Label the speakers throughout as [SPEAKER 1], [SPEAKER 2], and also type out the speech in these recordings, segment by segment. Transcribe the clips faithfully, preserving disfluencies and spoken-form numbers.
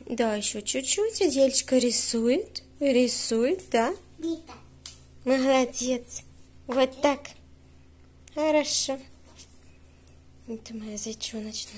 [SPEAKER 1] Да, еще чуть-чуть. Аделечка рисует. Рисует, да?
[SPEAKER 2] Бита.
[SPEAKER 1] Молодец. Вот так. Хорошо. Это моя зайчоночная.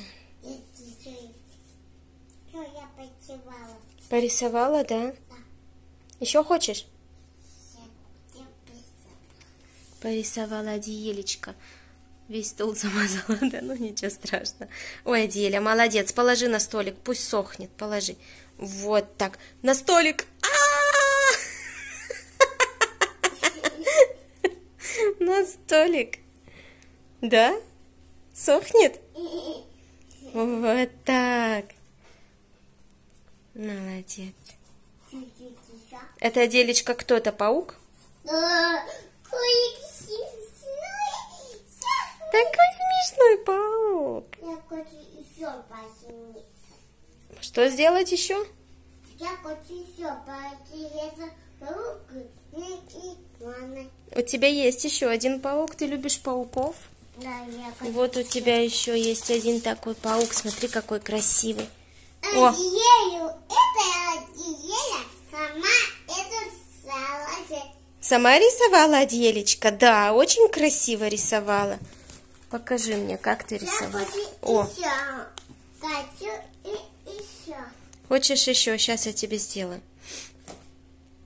[SPEAKER 2] Что я порисовала?
[SPEAKER 1] Порисовала, да?
[SPEAKER 2] Да.
[SPEAKER 1] Еще хочешь?
[SPEAKER 2] Я порисовала.
[SPEAKER 1] Порисовала Аделечка. Весь стол замазала, да? Ну ничего страшного. Ой, Аделя, молодец. Положи на столик, пусть сохнет. Положи. Вот так. На столик. На столик. Да? Сохнет? Вот так. Молодец. Это, Аделечка, кто-то паук? Такой смешной паук.
[SPEAKER 2] Я хочу еще посмотреть.
[SPEAKER 1] Что сделать еще?
[SPEAKER 2] Я хочу еще посмотреть паук.
[SPEAKER 1] У тебя есть еще один паук. Ты любишь пауков?
[SPEAKER 2] Да, я хочу.
[SPEAKER 1] Вот у тебя еще есть один такой паук. Смотри, какой красивый. О!
[SPEAKER 2] Одеялю. Это одеяло сама это салат.
[SPEAKER 1] Сама рисовала, Аделечка? Да, очень красиво рисовала. Покажи мне, как ты рисовала.
[SPEAKER 2] Я хочу
[SPEAKER 1] О,
[SPEAKER 2] еще. Хочу и еще.
[SPEAKER 1] хочешь еще? Сейчас я тебе сделаю.